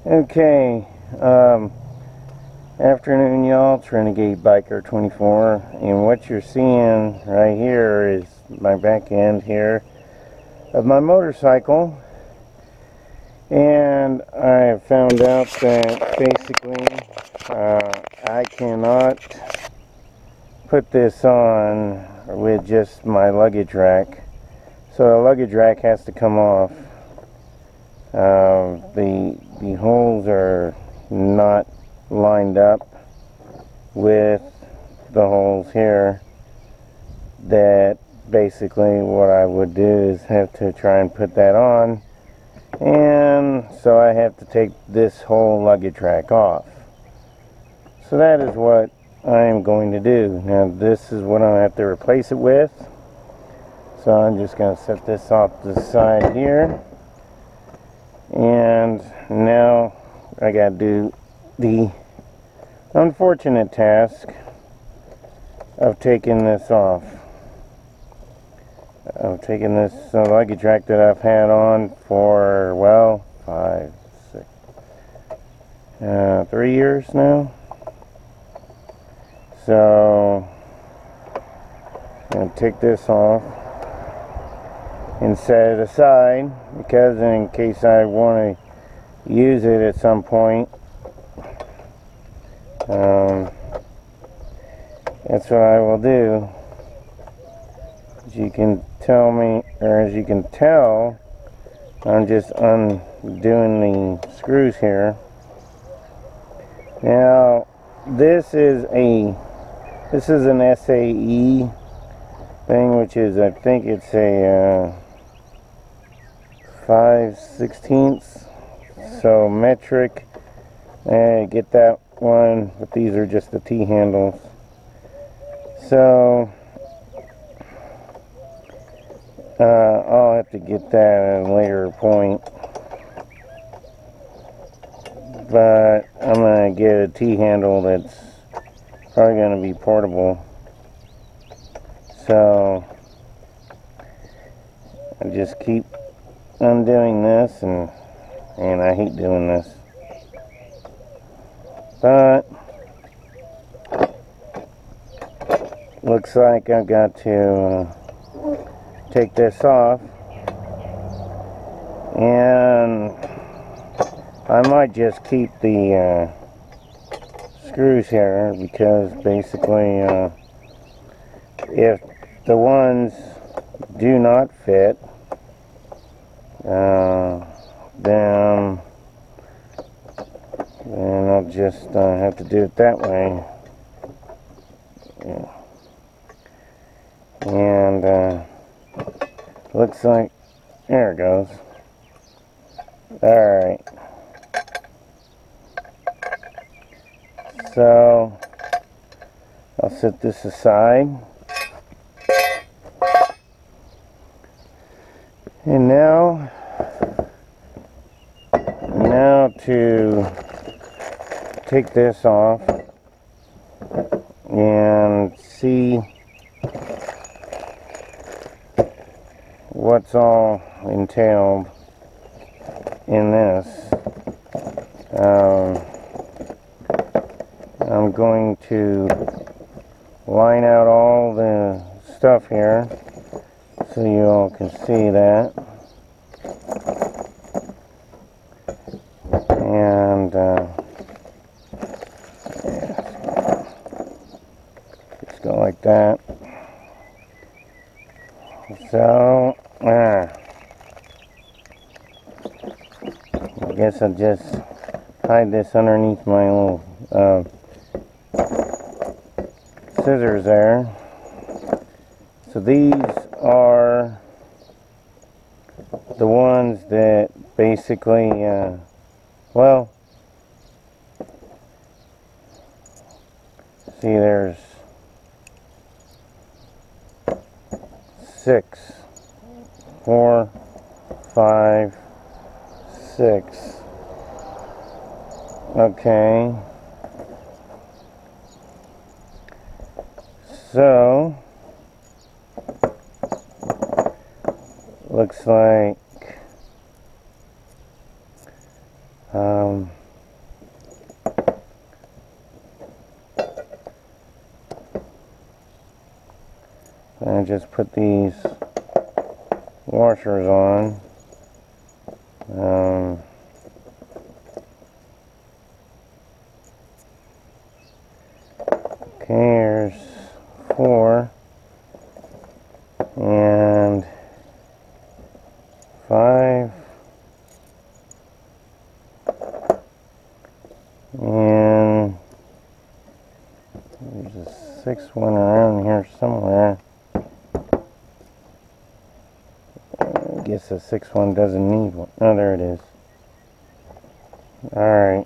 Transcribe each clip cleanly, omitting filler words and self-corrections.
Okay, afternoon y'all, it's Renegade Biker 24, and what you're seeing right here is my back end here of my motorcycle. And I have found out that basically I cannot put this on with just my luggage rack, so the luggage rack has to come off. The holes are not lined up with the holes here. That basically what I would do is have to try and put that on, and so I have to take this whole luggage rack off. So that is what I am going to do. Now this is what I have to replace it with, so I'm just going to set this off to the side here. And now I gotta do the unfortunate task of taking this off. Of taking this luggage rack that I've had on for, well, 3 years now. So I'm gonna take this off and set it aside, because in case I want to use it at some point, that's what I will do. As you can tell I'm just undoing the screws here. Now this is an SAE thing, which is, I think it's a 5/16, so metric. Get that one, but these are just the T handles. So I'll have to get that at a later point, but I'm gonna get a T handle that's probably gonna be portable. So I just keep undoing this, and I hate doing this, but looks like I've got to take this off, and I might just keep the screws here, because basically if the ones do not fit, then I'll just have to do it that way. Yeah. And looks like, there it goes. Alright, so I'll set this aside, and now to take this off and see what's all entailed in this. I'm going to line out all the stuff here so you all can see that. And just go like that. So I guess I'll just hide this underneath my little scissors there. So these are the ones that basically, well, see, there's 6, 4, 5, 6. Okay. So looks like And just put these washers on. Okay, here's 4 and 5 and there's a 6th one around here somewhere. I guess the 6th one doesn't need one. Oh, there it is. Alright.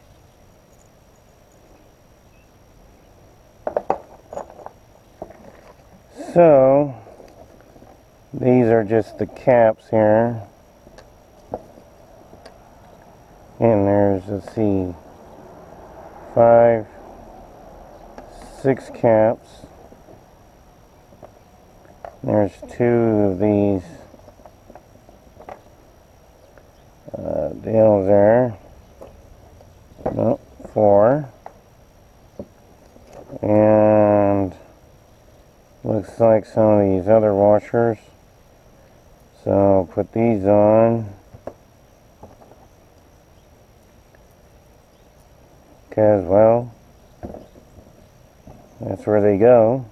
So, these are just the caps here. And there's, let's see, 5, 6 caps. There's 2 of these deals there. No, 4. And looks like some of these other washers. So put these on. Because, well, that's where they go.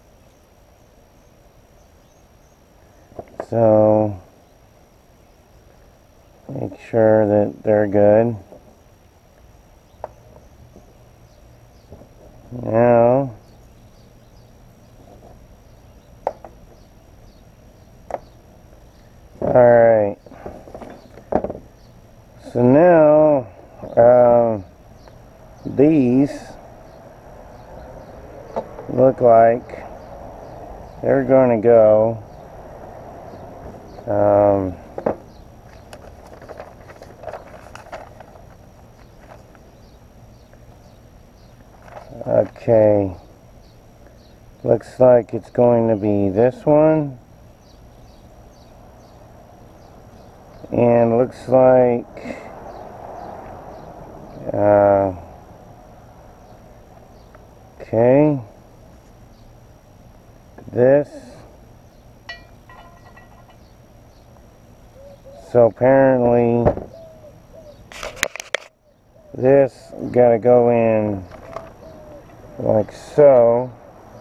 So make sure that they're good. Now alright, so now these look like they're going to go okay, looks like it's going to be this one, and looks like okay, this. So apparently this gotta go in like so,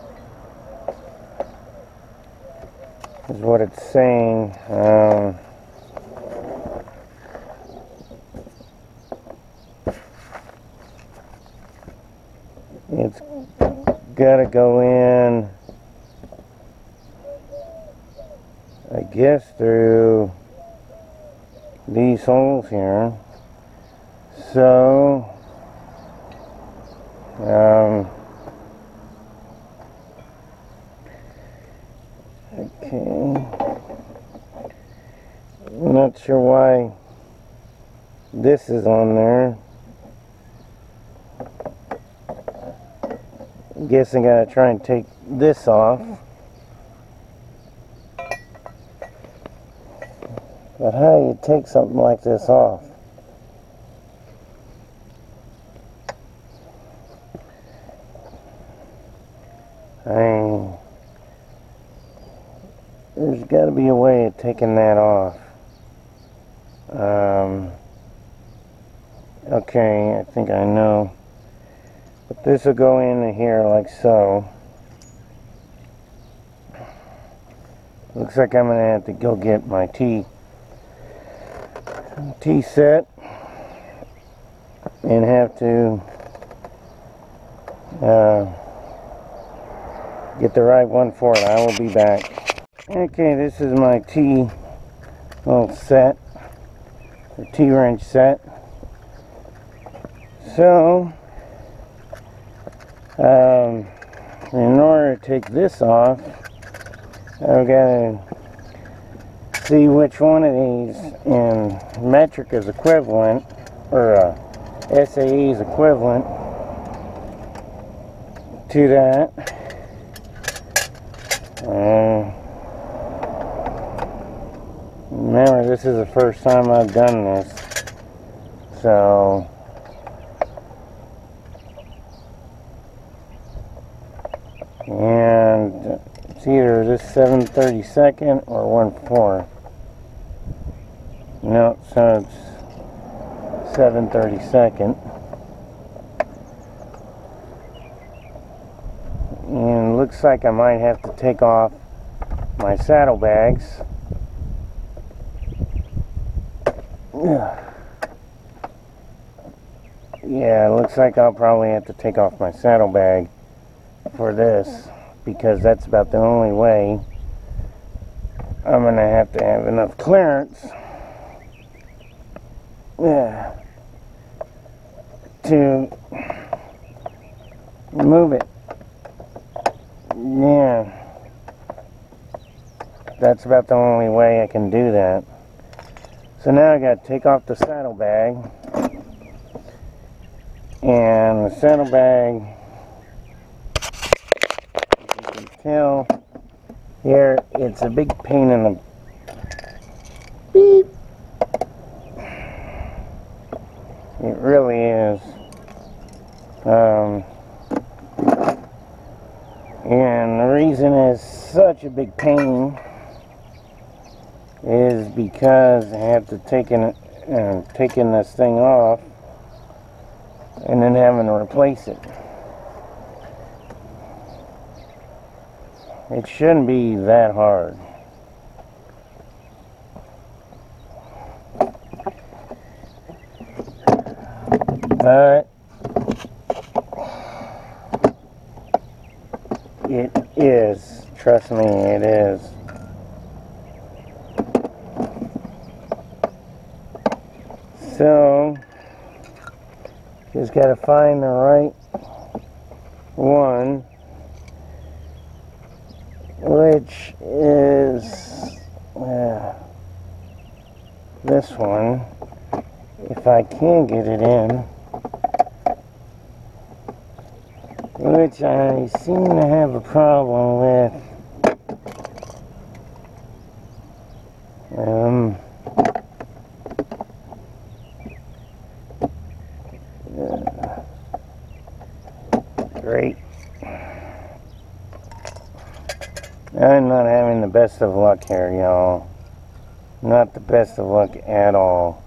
is what it's saying. It's gotta go in, I guess, through these holes here. So okay, I'm not sure why this is on there. I guess I gotta try and take this off. But how do you take something like this off? I mean, there's got to be a way of taking that off. Okay, I think I know. But this will go into here like so. Looks like I'm going to have to go get my tea set and have to get the right one for it. I will be back. Okay, this is my tea little set, the tea wrench set. So in order to take this off, I've got to see which one of these in metric is equivalent, or SAE is equivalent to that. Remember, this is the first time I've done this, So and it's either this 7/32 or 1/4. No, so it's 7/32. And looks like I might have to take off my saddlebags. Yeah, it looks like I'll probably have to take off my saddlebag for this, because that's about the only way I'm gonna have to have enough clearance to move it. Yeah, that's about the only way I can do that. So now I gotta take off the saddlebag, and the saddlebag, as you can tell here, it's a big pain in the beep. It really is. And the reason it's such a big pain is because I have to taking this thing off and then having to replace it. It shouldn't be that hard. But it is. Trust me, it is. So, just gotta find the right one, which is this one, if I can get it in, which I seem to have a problem with. Great. I'm not having the best of luck here, y'all. Not the best of luck at all.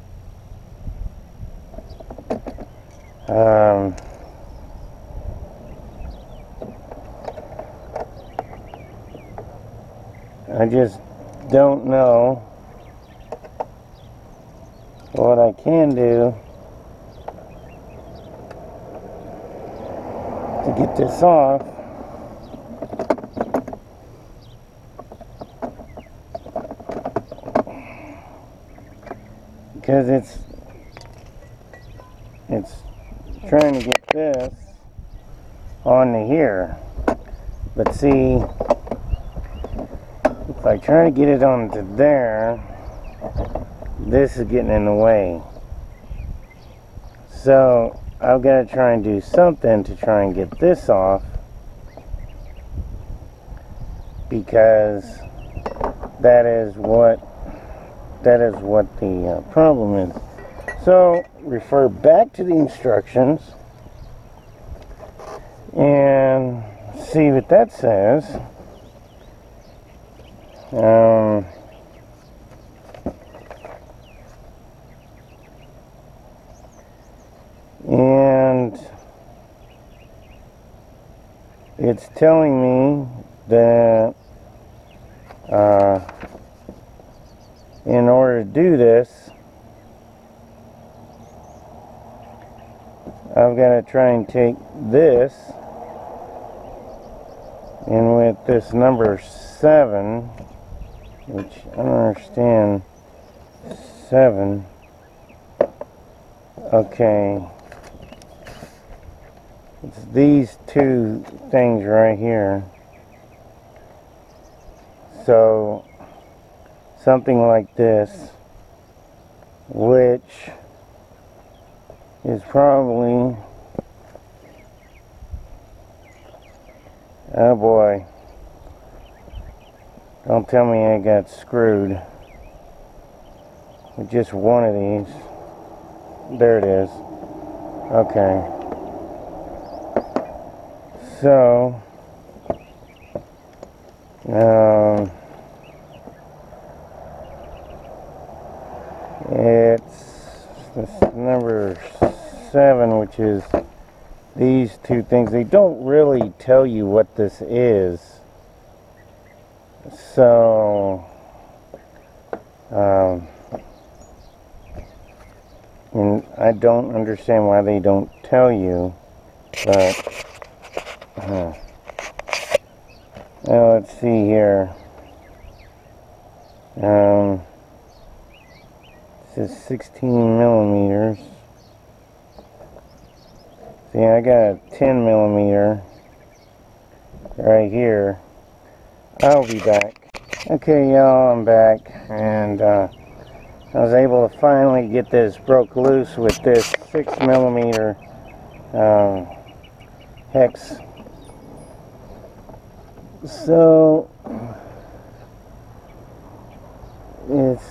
I just don't know what I can do to get this off. Because it's trying to get this onto here. But see, if I try to get it onto there, this is getting in the way. So I've got to try and do something to try and get this off, because that is what the problem is. So refer back to the instructions and see what that says. And it's telling me that in order to do this, I've got to try and take this, and with this number 7, which I don't understand, 7, okay, it's these two things right here. So something like this, which is probably, oh boy, don't tell me I got screwed with just one of these. there it is. Okay. So, it's number 7, which is these two things. They don't really tell you what this is. So, and I don't understand why they don't tell you, but now let's see here. This is 16 millimeters. See, I got a 10 millimeter right here. I'll be back. Okay, y'all, I'm back, and I was able to finally get this broke loose with this 6 millimeter hex. So it's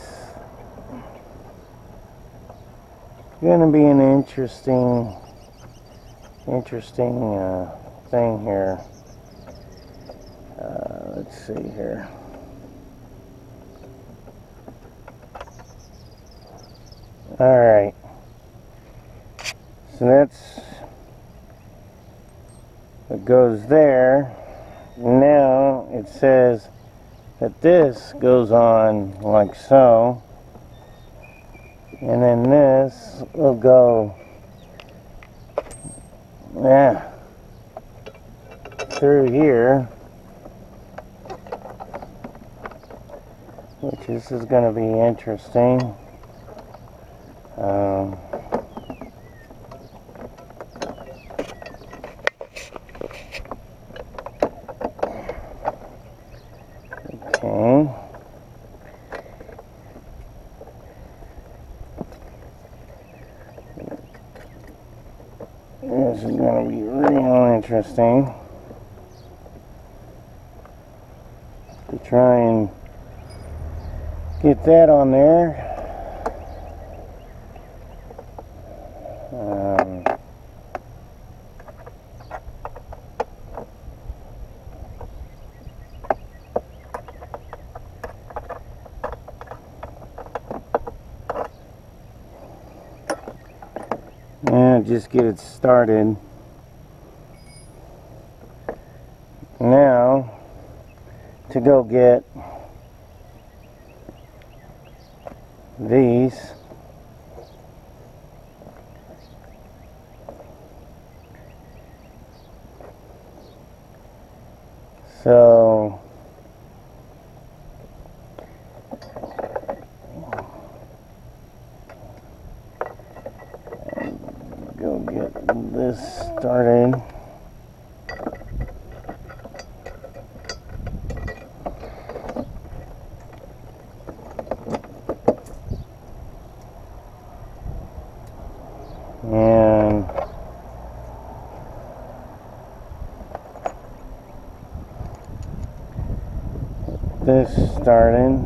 gonna be an interesting thing here. Let's see here. Alright, so that's what goes there. Now it says that this goes on like so, and then this will go through here, which this is going to be interesting. Okay. This is going to be real interesting to try and get that on there. And just get it started. Now to go get these. So go get this started. And this started.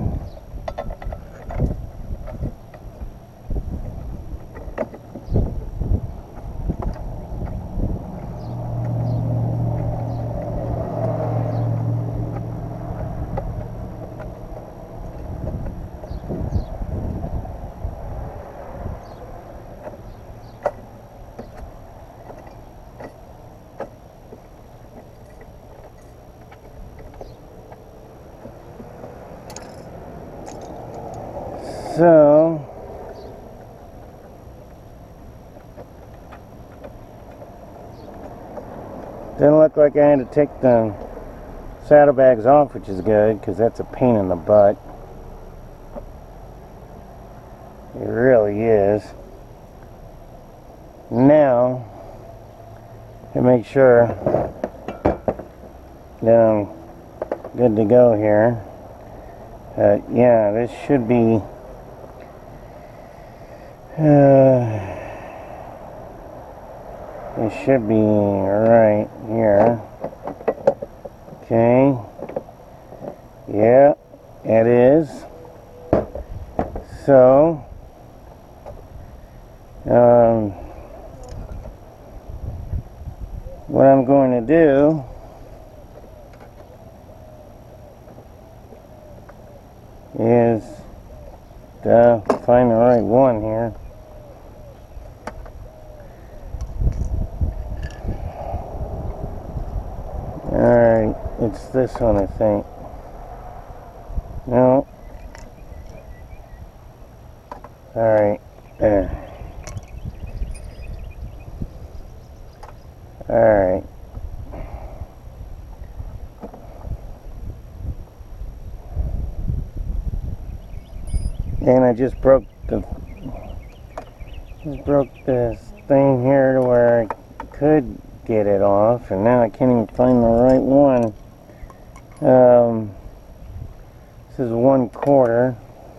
So didn't look like I had to take the saddlebags off, which is good, because that's a pain in the butt. It really is. Now, to make sure that I'm good to go here, yeah, this should be it should be right here. Okay. Yeah, it is. So What I'm going to do is to find the right one here. Alright, it's this one, I think. No. Alright. Alright. And I just broke this thing here to where I could get it off, and now I can't even find the right one. This is 1/4.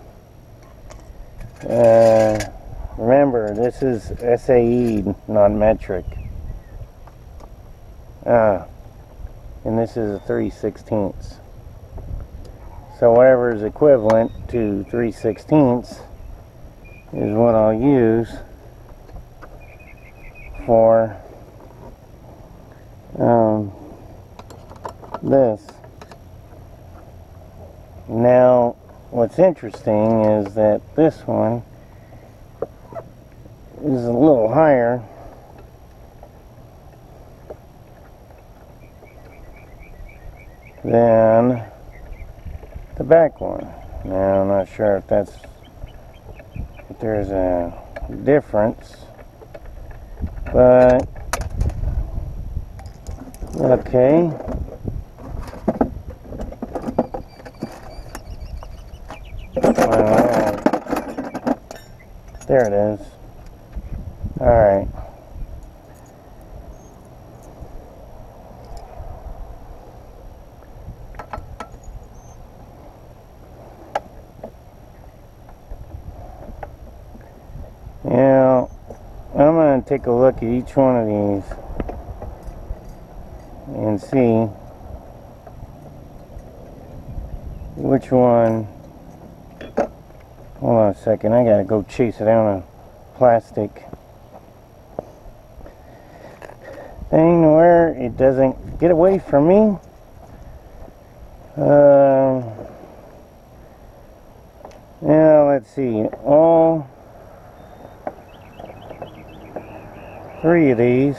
Remember, this is SAE, not metric. And this is a 3/16. So whatever is equivalent to 3/16 is what I'll use for this. Now, what's interesting is that this one is a little higher than the back one. Now, I'm not sure if there's a difference, but okay. There it is. Alright. Now, I'm going to take a look at each one of these and see which one. Hold on a second, I gotta go chase it down a plastic thing where it doesn't get away from me. Now let's see, all 3 of these,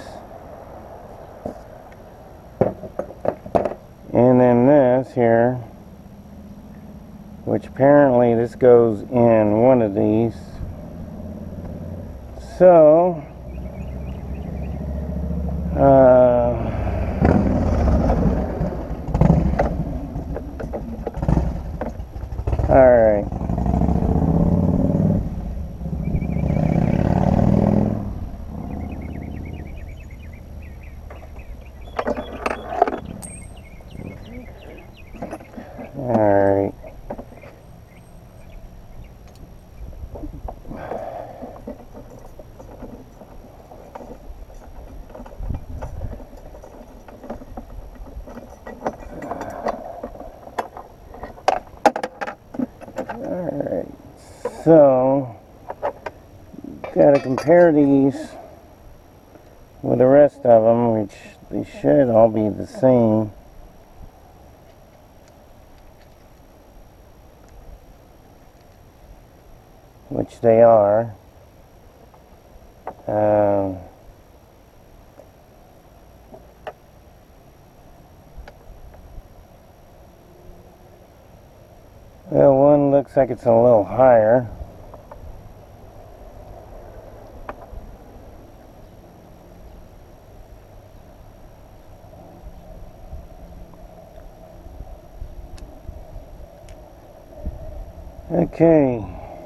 and then this here, which apparently this goes in one of these. So, alright. Alright. Alright, so gotta compare these with the rest of them, which they should all be the same. Which they are. Well, one looks like it's a little higher. Okay.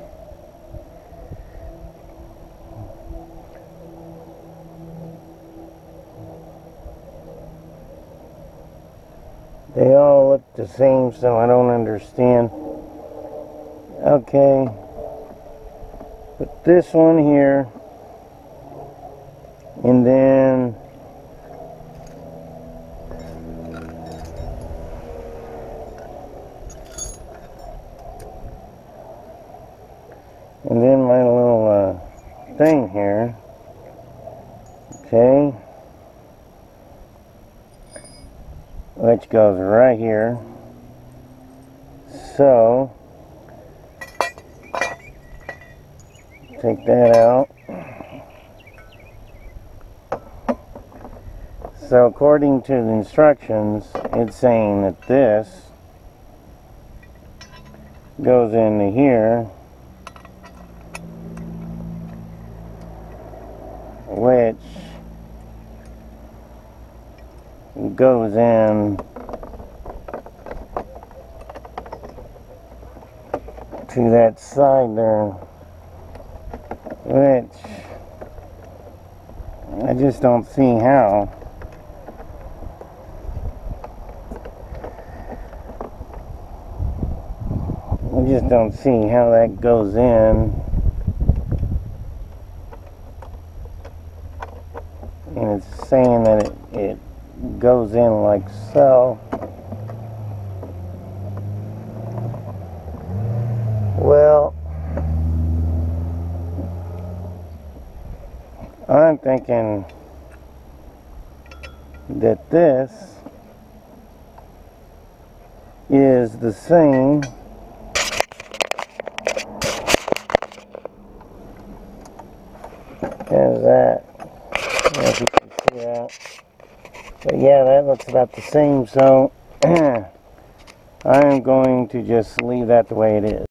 They all look the same, so I don't understand. Okay, but this one here, and then my little thing here. which goes right here. So take that out. So according to the instructions, it's saying that this goes into here, which goes in to that side there, which I just don't see how. I just don't see how that goes in. And it's saying that it goes in like so. Well, I'm thinking that this is the same as that. I don't know if you can see that. But yeah, that looks about the same, so I'm going to just leave that the way it is.